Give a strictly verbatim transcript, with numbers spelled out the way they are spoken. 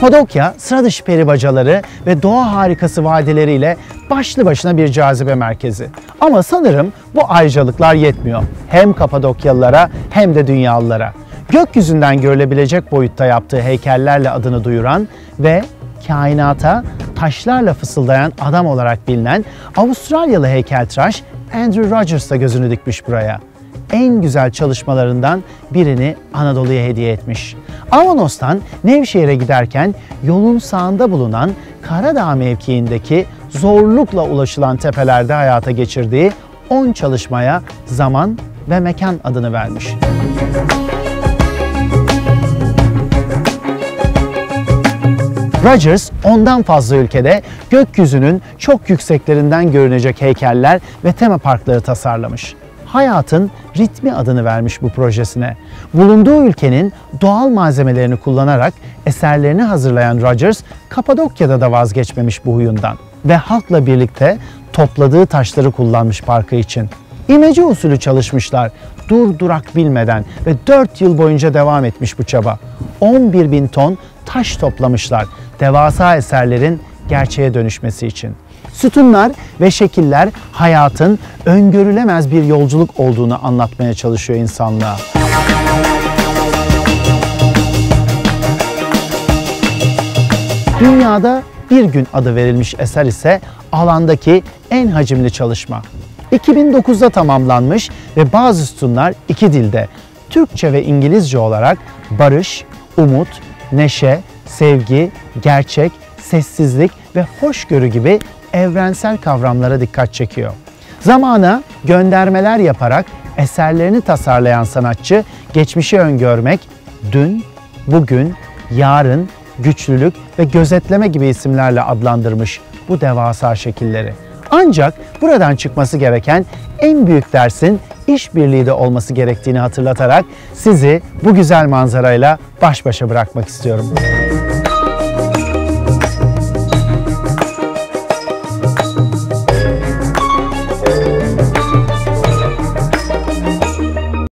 Kapadokya, sıra dışı peri bacaları ve doğa harikası vadileriyle başlı başına bir cazibe merkezi. Ama sanırım bu ayrıcalıklar yetmiyor. Hem Kapadokyalılara hem de dünyalılara. Gökyüzünden görülebilecek boyutta yaptığı heykellerle adını duyuran ve kainata taşlarla fısıldayan adam olarak bilinen Avustralyalı heykeltıraş Andrew Rogers da gözünü dikmiş buraya. En güzel çalışmalarından birini Anadolu'ya hediye etmiş. Avanos'tan Nevşehir'e giderken yolun sağında bulunan Karadağ mevkiindeki zorlukla ulaşılan tepelerde hayata geçirdiği on çalışmaya zaman ve mekan adını vermiş. Rogers ondan fazla ülkede gökyüzünün çok yükseklerinden görünecek heykeller ve tema parkları tasarlamış. Hayatın ritmi adını vermiş bu projesine. Bulunduğu ülkenin doğal malzemelerini kullanarak eserlerini hazırlayan Rogers, Kapadokya'da da vazgeçmemiş bu huyundan ve halkla birlikte topladığı taşları kullanmış parkı için. İmece usulü çalışmışlar, dur durak bilmeden ve dört yıl boyunca devam etmiş bu çaba. on bir bin ton taş toplamışlar devasa eserlerin gerçeğe dönüşmesi için. Sütunlar ve şekiller hayatın öngörülemez bir yolculuk olduğunu anlatmaya çalışıyor insanlığa. Dünyada bir gün adı verilmiş eser ise alandaki en hacimli çalışma. iki bin dokuzda tamamlanmış ve bazı sütunlar iki dilde, Türkçe ve İngilizce olarak barış, umut, neşe, sevgi, gerçek, sessizlik ve hoşgörü gibi evrensel kavramlara dikkat çekiyor. Zamana göndermeler yaparak eserlerini tasarlayan sanatçı, geçmişi öngörmek, dün, bugün, yarın, güçlülük ve gözetleme gibi isimlerle adlandırmış bu devasa şekilleri. Ancak buradan çıkması gereken en büyük dersin işbirliği de olması gerektiğini hatırlatarak sizi bu güzel manzarayla baş başa bırakmak istiyorum.